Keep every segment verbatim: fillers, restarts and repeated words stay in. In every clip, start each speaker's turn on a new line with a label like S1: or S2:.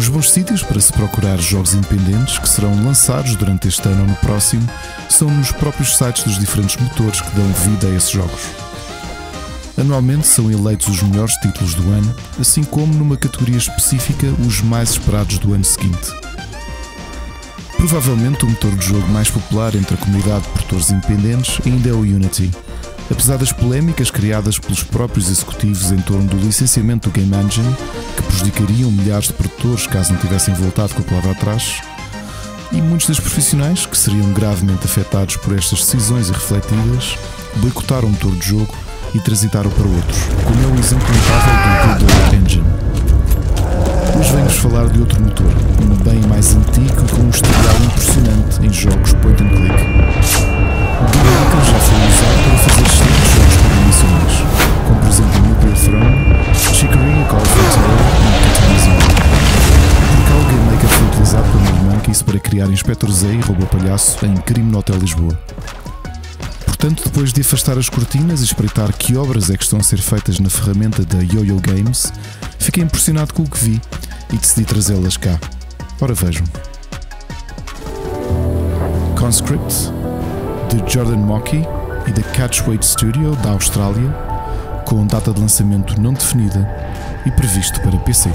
S1: Os bons sítios para se procurar jogos independentes que serão lançados durante este ano ou no próximo são nos próprios sites dos diferentes motores que dão vida a esses jogos. Anualmente são eleitos os melhores títulos do ano, assim como numa categoria específica os mais esperados do ano seguinte. Provavelmente o motor de jogo mais popular entre a comunidade de produtores independentes ainda é o Unity. Apesar das polémicas criadas pelos próprios executivos em torno do licenciamento do Game Engine, que prejudicariam milhares de produtores caso não tivessem voltado com a palavra atrás, e muitos dos profissionais, que seriam gravemente afetados por estas decisões irrefletidas, boicotaram o motor de jogo e transitaram para outros, como é o exemplo notável do Godot Engine. Hoje venho-vos falar de outro motor, um bem mais antigo e com um historial impressionante em jogos point and click. O Godot já foi usado para fazer excelentes jogos convencionais, como por exemplo Nuclear Throne, Chicory, Call of Duty e Cataclysm. Por cá o Game Maker foi utilizado pelo meu irmão, que isso para criar Inspector Zé e Robô Palhaço em Crime no Hotel Lisboa. Portanto, depois de afastar as cortinas e espreitar que obras é que estão a ser feitas na ferramenta da Yo-Yo Games, fiquei impressionado com o que vi e decidi trazê-las cá. Ora vejam. Conscript, de Jordan Mockey e da Catchweight Studio, da Austrália, com data de lançamento não definida e previsto para P C.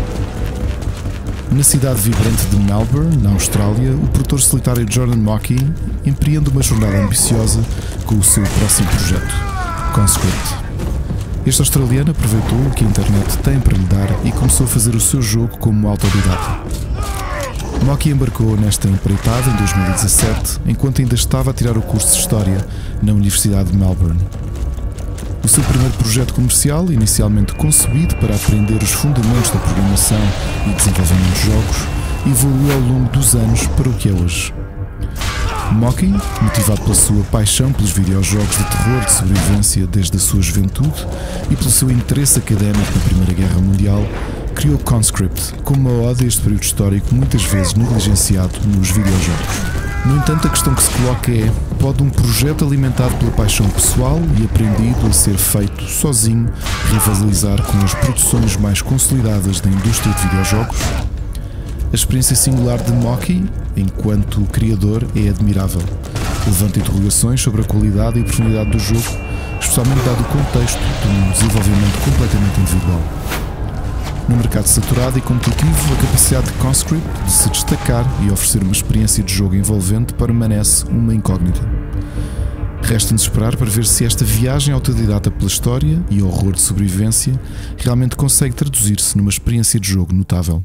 S1: Na cidade vibrante de Melbourne, na Austrália, o produtor solitário Jordan Mockey empreende uma jornada ambiciosa com o seu próximo projeto, Conscript. Este australiano aproveitou o que a internet tem para lhe dar e começou a fazer o seu jogo como autodidata. Mockey embarcou nesta empreitada em dois mil e dezassete, enquanto ainda estava a tirar o curso de História na Universidade de Melbourne. O seu primeiro projeto comercial, inicialmente concebido para aprender os fundamentos da programação e desenvolvimento de jogos, evoluiu ao longo dos anos para o que é hoje. Mockey, motivado pela sua paixão pelos videojogos de terror de sobrevivência desde a sua juventude e pelo seu interesse académico na Primeira Guerra Mundial, criou Conscript como uma ode a este período histórico muitas vezes negligenciado nos videojogos. No entanto, a questão que se coloca é: pode um projeto alimentado pela paixão pessoal e aprendido a ser feito sozinho rivalizar com as produções mais consolidadas da indústria de videojogos? A experiência singular de Mockey, enquanto criador, é admirável. Levanta interrogações sobre a qualidade e profundidade do jogo, especialmente dado o contexto de um desenvolvimento completamente individual. No mercado saturado e competitivo, a capacidade de Conscript de se destacar e oferecer uma experiência de jogo envolvente permanece uma incógnita. Resta-nos esperar para ver se esta viagem autodidata pela história e horror de sobrevivência realmente consegue traduzir-se numa experiência de jogo notável.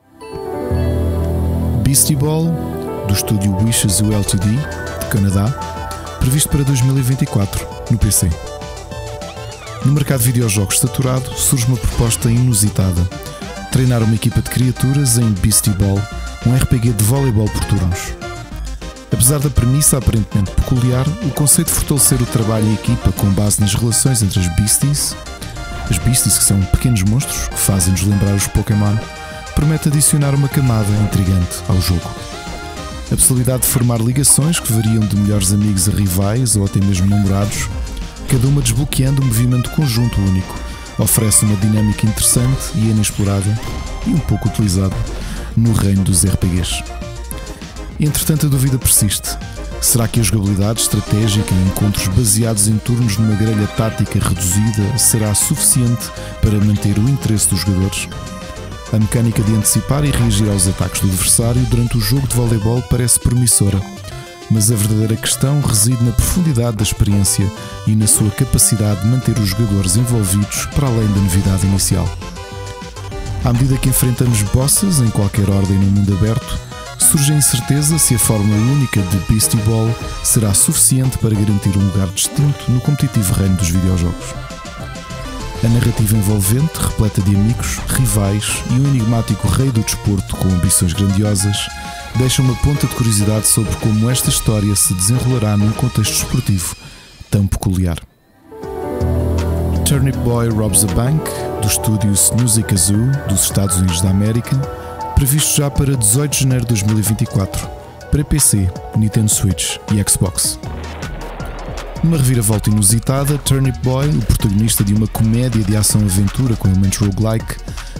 S1: Beastie Ball, do estúdio Wishes U Ltd, de Canadá, previsto para dois mil e vinte e quatro, no P C. No mercado de videojogos saturado surge uma proposta inusitada: treinar uma equipa de criaturas em Beastie Ball, um R P G de voleibol por turnos. Apesar da premissa aparentemente peculiar, o conceito de fortalecer o trabalho em equipa com base nas relações entre as Beasties, as Beasties que são pequenos monstros que fazem-nos lembrar os Pokémon, promete adicionar uma camada intrigante ao jogo. A possibilidade de formar ligações que variam de melhores amigos a rivais ou até mesmo namorados, cada uma desbloqueando um movimento conjunto único, oferece uma dinâmica interessante e inexplorada e um pouco utilizada no reino dos R P Gs. Entretanto, a dúvida persiste. Será que a jogabilidade estratégica em encontros baseados em turnos numa grelha tática reduzida será suficiente para manter o interesse dos jogadores? A mecânica de antecipar e reagir aos ataques do adversário durante o jogo de voleibol parece promissora, mas a verdadeira questão reside na profundidade da experiência e na sua capacidade de manter os jogadores envolvidos para além da novidade inicial. À medida que enfrentamos bosses em qualquer ordem no mundo aberto, surge a incerteza se a fórmula única de Beastie Ball será suficiente para garantir um lugar distinto no competitivo reino dos videojogos. A narrativa envolvente, repleta de amigos, rivais e um enigmático rei do desporto com ambições grandiosas, deixa uma ponta de curiosidade sobre como esta história se desenrolará num contexto esportivo tão peculiar. Turnip Boy Robs a Bank, do estúdio Snoozy Kazoo, dos Estados Unidos da América, previsto já para dezoito de janeiro de dois mil e vinte e quatro, para P C, Nintendo Switch e Xbox. Numa reviravolta inusitada, Turnip Boy, o protagonista de uma comédia de ação-aventura com elementos roguelike,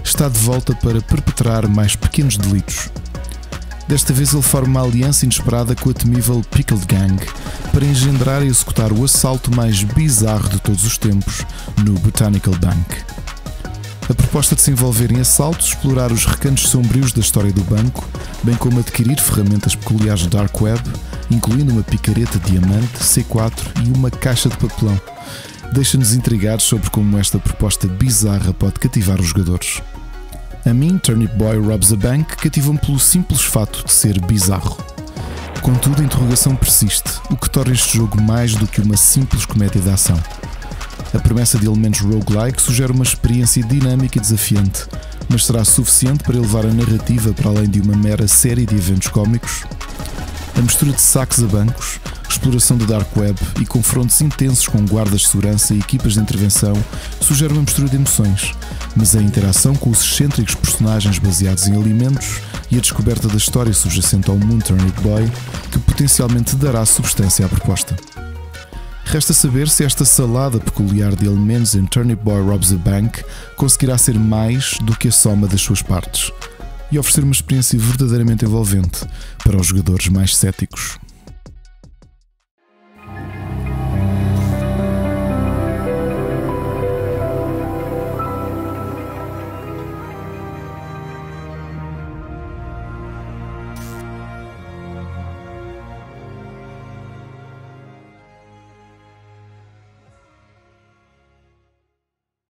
S1: está de volta para perpetrar mais pequenos delitos. Desta vez ele forma uma aliança inesperada com a temível Pickled Gang para engendrar e executar o assalto mais bizarro de todos os tempos no Botanical Bank. A proposta de se envolver em assaltos, explorar os recantos sombrios da história do banco, bem como adquirir ferramentas peculiares do Dark Web, incluindo uma picareta de diamante, C quatro e uma caixa de papelão, deixa-nos intrigados sobre como esta proposta bizarra pode cativar os jogadores. A mim, Turnip Boy Robs a Bank cativam-me pelo simples fato de ser bizarro. Contudo, a interrogação persiste, o que torna este jogo mais do que uma simples comédia de ação. A promessa de elementos roguelike sugere uma experiência dinâmica e desafiante, mas será suficiente para elevar a narrativa para além de uma mera série de eventos cómicos? A mistura de saques a bancos, exploração do Dark Web e confrontos intensos com guardas de segurança e equipas de intervenção sugere uma mistura de emoções, mas a interação com os excêntricos personagens baseados em alimentos e a descoberta da história subjacente ao mundo Turnip Boy que potencialmente dará substância à proposta. Resta saber se esta salada peculiar de elementos em Turnip Boy Robs a Bank conseguirá ser mais do que a soma das suas partes e oferecer uma experiência verdadeiramente envolvente para os jogadores mais céticos.